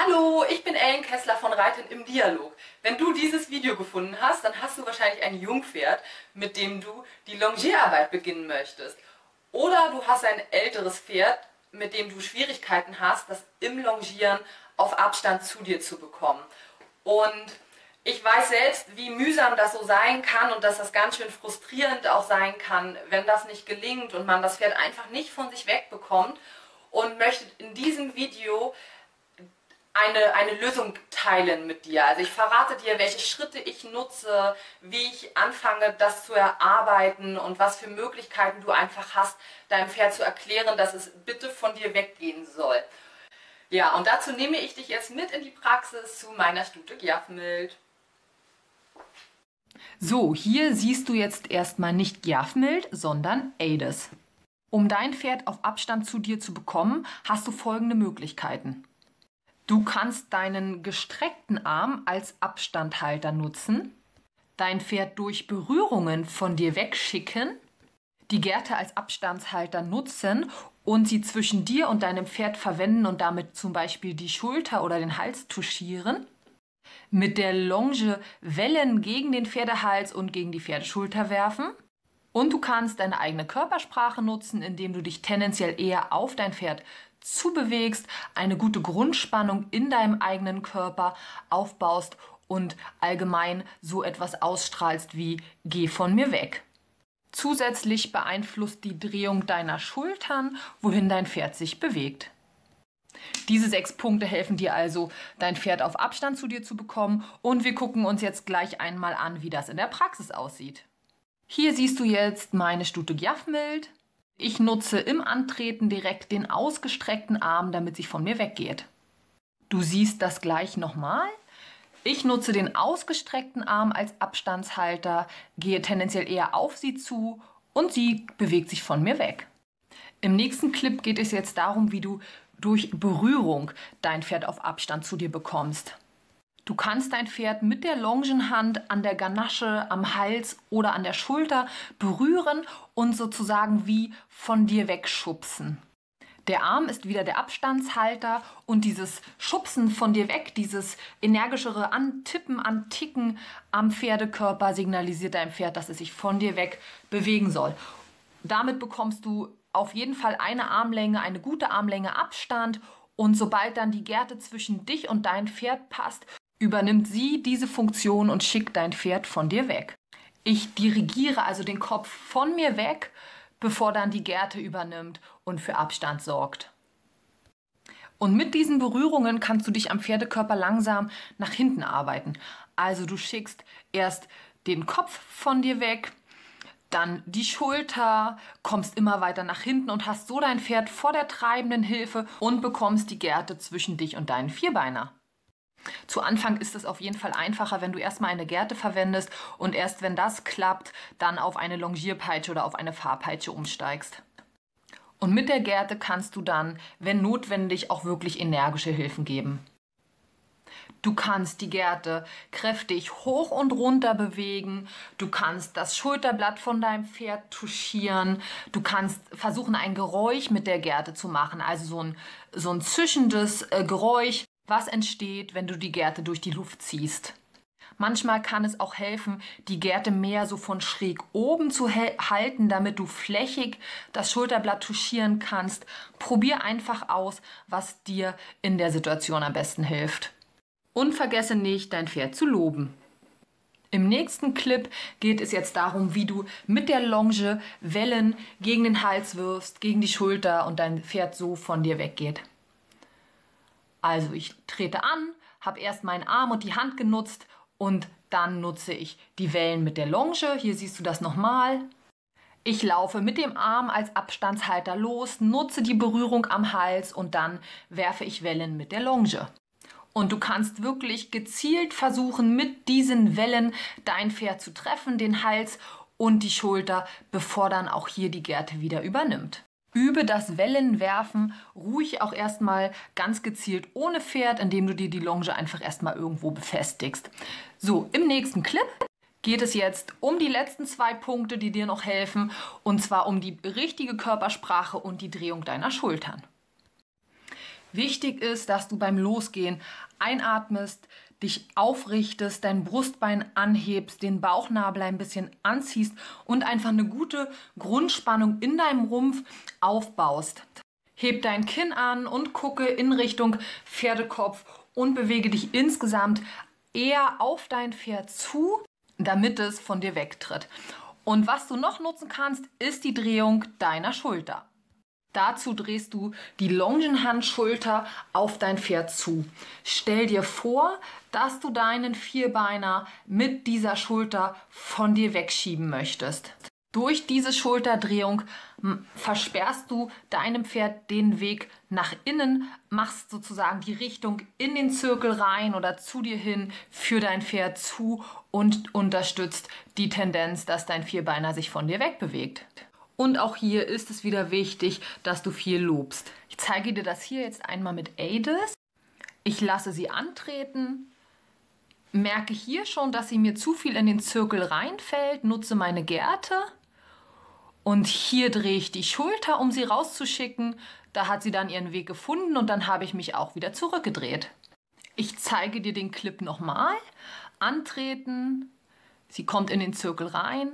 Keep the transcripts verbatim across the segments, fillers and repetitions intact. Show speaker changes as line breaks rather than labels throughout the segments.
Hallo, ich bin Ellen Kessler von Reiten im Dialog. Wenn du dieses Video gefunden hast, dann hast du wahrscheinlich ein Jungpferd, mit dem du die Longierarbeit beginnen möchtest. Oder du hast ein älteres Pferd, mit dem du Schwierigkeiten hast, das im Longieren auf Abstand zu dir zu bekommen. Und ich weiß selbst, wie mühsam das so sein kann und dass das ganz schön frustrierend auch sein kann, wenn das nicht gelingt und man das Pferd einfach nicht von sich wegbekommt, und möchte in diesem Video Eine, eine Lösung teilen mit dir. Also ich verrate dir, welche Schritte ich nutze, wie ich anfange, das zu erarbeiten und was für Möglichkeiten du einfach hast, deinem Pferd zu erklären, dass es bitte von dir weggehen soll. Ja, und dazu nehme ich dich jetzt mit in die Praxis zu meiner Stute Gjafmild.
So, hier siehst du jetzt erstmal nicht Gjafmild, sondern Ades. Um dein Pferd auf Abstand zu dir zu bekommen, hast du folgende Möglichkeiten. Du kannst deinen gestreckten Arm als Abstandhalter nutzen, dein Pferd durch Berührungen von dir wegschicken, die Gerte als Abstandshalter nutzen und sie zwischen dir und deinem Pferd verwenden und damit zum Beispiel die Schulter oder den Hals touchieren, mit der Longe Wellen gegen den Pferdehals und gegen die Pferdeschulter werfen. Und du kannst deine eigene Körpersprache nutzen, indem du dich tendenziell eher auf dein Pferd zubewegst, eine gute Grundspannung in deinem eigenen Körper aufbaust und allgemein so etwas ausstrahlst wie „Geh von mir weg". Zusätzlich beeinflusst die Drehung deiner Schultern, wohin dein Pferd sich bewegt. Diese sechs Punkte helfen dir also, dein Pferd auf Abstand zu dir zu bekommen, und wir gucken uns jetzt gleich einmal an, wie das in der Praxis aussieht. Hier siehst du jetzt meine Stute Gjafmild. Ich nutze im Antreten direkt den ausgestreckten Arm, damit sie von mir weggeht. Du siehst das gleich nochmal. Ich nutze den ausgestreckten Arm als Abstandshalter, gehe tendenziell eher auf sie zu und sie bewegt sich von mir weg. Im nächsten Clip geht es jetzt darum, wie du durch Berührung dein Pferd auf Abstand zu dir bekommst. Du kannst dein Pferd mit der Longenhand an der Ganasche, am Hals oder an der Schulter berühren und sozusagen wie von dir wegschubsen. Der Arm ist wieder der Abstandshalter und dieses Schubsen von dir weg, dieses energischere Antippen, Anticken am Pferdekörper signalisiert deinem Pferd, dass es sich von dir weg bewegen soll. Damit bekommst du auf jeden Fall eine Armlänge, eine gute Armlänge Abstand, und sobald dann die Gerte zwischen dich und dein Pferd passt, übernimmt sie diese Funktion und schickt dein Pferd von dir weg. Ich dirigiere also den Kopf von mir weg, bevor dann die Gerte übernimmt und für Abstand sorgt. Und mit diesen Berührungen kannst du dich am Pferdekörper langsam nach hinten arbeiten. Also du schickst erst den Kopf von dir weg, dann die Schulter, kommst immer weiter nach hinten und hast so dein Pferd vor der treibenden Hilfe und bekommst die Gerte zwischen dich und deinen Vierbeiner. Zu Anfang ist es auf jeden Fall einfacher, wenn du erstmal eine Gerte verwendest und erst wenn das klappt, dann auf eine Longierpeitsche oder auf eine Fahrpeitsche umsteigst. Und mit der Gerte kannst du dann, wenn notwendig, auch wirklich energische Hilfen geben. Du kannst die Gerte kräftig hoch und runter bewegen, du kannst das Schulterblatt von deinem Pferd touchieren, du kannst versuchen, ein Geräusch mit der Gerte zu machen, also so ein, so ein zischendes äh, Geräusch, was entsteht, wenn du die Gerte durch die Luft ziehst. Manchmal kann es auch helfen, die Gerte mehr so von schräg oben zu halten, damit du flächig das Schulterblatt touchieren kannst. Probier einfach aus, was dir in der Situation am besten hilft. Und vergesse nicht, dein Pferd zu loben. Im nächsten Clip geht es jetzt darum, wie du mit der Longe Wellen gegen den Hals wirfst, gegen die Schulter und dein Pferd so von dir weggeht. Also ich trete an, habe erst meinen Arm und die Hand genutzt und dann nutze ich die Wellen mit der Longe. Hier siehst du das nochmal. Ich laufe mit dem Arm als Abstandshalter los, nutze die Berührung am Hals und dann werfe ich Wellen mit der Longe. Und du kannst wirklich gezielt versuchen, mit diesen Wellen dein Pferd zu treffen, den Hals und die Schulter, bevor dann auch hier die Gerte wieder übernimmt. Übe das Wellenwerfen ruhig auch erstmal ganz gezielt ohne Pferd, indem du dir die Longe einfach erstmal irgendwo befestigst. So, im nächsten Clip geht es jetzt um die letzten zwei Punkte, die dir noch helfen, und zwar um die richtige Körpersprache und die Drehung deiner Schultern. Wichtig ist, dass du beim Losgehen einatmest, dich aufrichtest, dein Brustbein anhebst, den Bauchnabel ein bisschen anziehst und einfach eine gute Grundspannung in deinem Rumpf aufbaust. Heb dein Kinn an und gucke in Richtung Pferdekopf und bewege dich insgesamt eher auf dein Pferd zu, damit es von dir wegtritt. Und was du noch nutzen kannst, ist die Drehung deiner Schulter. Dazu drehst du die Longenhandschulter auf dein Pferd zu. Stell dir vor, dass du deinen Vierbeiner mit dieser Schulter von dir wegschieben möchtest. Durch diese Schulterdrehung versperrst du deinem Pferd den Weg nach innen, machst sozusagen die Richtung in den Zirkel rein oder zu dir hin für dein Pferd zu und unterstützt die Tendenz, dass dein Vierbeiner sich von dir wegbewegt. Und auch hier ist es wieder wichtig, dass du viel lobst. Ich zeige dir das hier jetzt einmal mit Aedes. Ich lasse sie antreten, merke hier schon, dass sie mir zu viel in den Zirkel reinfällt, nutze meine Gerte und hier drehe ich die Schulter, um sie rauszuschicken. Da hat sie dann ihren Weg gefunden und dann habe ich mich auch wieder zurückgedreht. Ich zeige dir den Clip nochmal. Antreten, sie kommt in den Zirkel rein.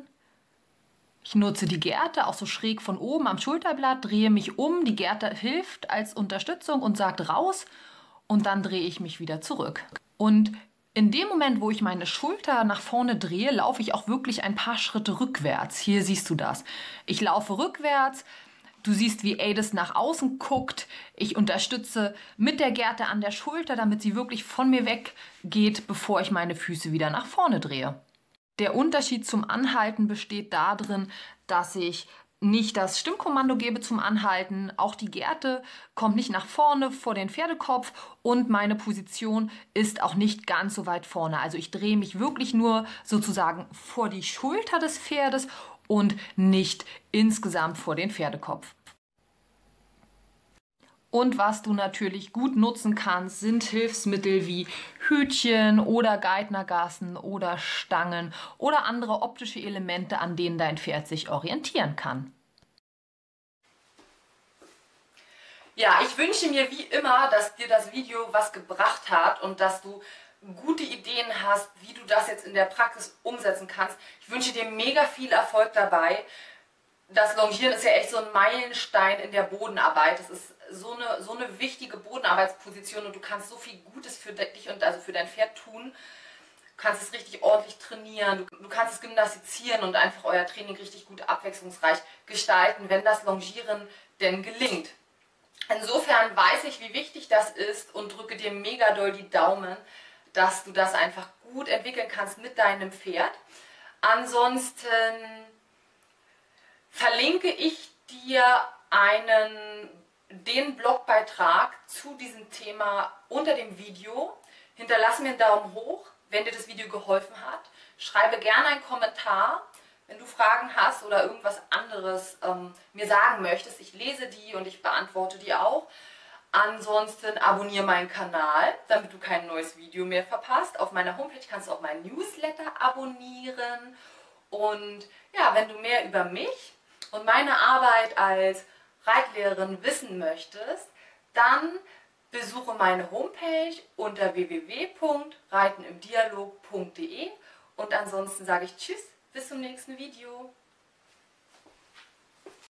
Ich nutze die Gerte auch so schräg von oben am Schulterblatt, drehe mich um, die Gerte hilft als Unterstützung und sagt raus und dann drehe ich mich wieder zurück. Und in dem Moment, wo ich meine Schulter nach vorne drehe, laufe ich auch wirklich ein paar Schritte rückwärts. Hier siehst du das. Ich laufe rückwärts, du siehst, wie Aedes nach außen guckt. Ich unterstütze mit der Gerte an der Schulter, damit sie wirklich von mir weggeht, bevor ich meine Füße wieder nach vorne drehe. Der Unterschied zum Anhalten besteht darin, dass ich nicht das Stimmkommando gebe zum Anhalten. Auch die Gerte kommt nicht nach vorne vor den Pferdekopf und meine Position ist auch nicht ganz so weit vorne. Also ich drehe mich wirklich nur sozusagen vor die Schulter des Pferdes und nicht insgesamt vor den Pferdekopf. Und was du natürlich gut nutzen kannst, sind Hilfsmittel wie Hütchen oder Geithnergassen oder Stangen oder andere optische Elemente, an denen dein Pferd sich orientieren kann.
Ja, ich wünsche mir wie immer, dass dir das Video was gebracht hat und dass du gute Ideen hast, wie du das jetzt in der Praxis umsetzen kannst. Ich wünsche dir mega viel Erfolg dabei. Das Longieren ist ja echt so ein Meilenstein in der Bodenarbeit. Es ist so eine, so eine wichtige Bodenarbeitsposition und du kannst so viel Gutes für dich und also für dein Pferd tun. Du kannst es richtig ordentlich trainieren, du, du kannst es gymnastizieren und einfach euer Training richtig gut abwechslungsreich gestalten, wenn das Longieren denn gelingt. Insofern weiß ich, wie wichtig das ist und drücke dir mega doll die Daumen, dass du das einfach gut entwickeln kannst mit deinem Pferd. Ansonsten verlinke ich dir einen, den Blogbeitrag zu diesem Thema unter dem Video. Hinterlass mir einen Daumen hoch, wenn dir das Video geholfen hat. Schreibe gerne einen Kommentar, wenn du Fragen hast oder irgendwas anderes ähm, mir sagen möchtest. Ich lese die und ich beantworte die auch. Ansonsten abonniere meinen Kanal, damit du kein neues Video mehr verpasst. Auf meiner Homepage kannst du auch meinen Newsletter abonnieren. Und ja, wenn du mehr über mich und meine Arbeit als Reitlehrerin wissen möchtest, dann besuche meine Homepage unter w w w punkt reiten im dialog punkt de und ansonsten sage ich Tschüss, bis zum nächsten Video.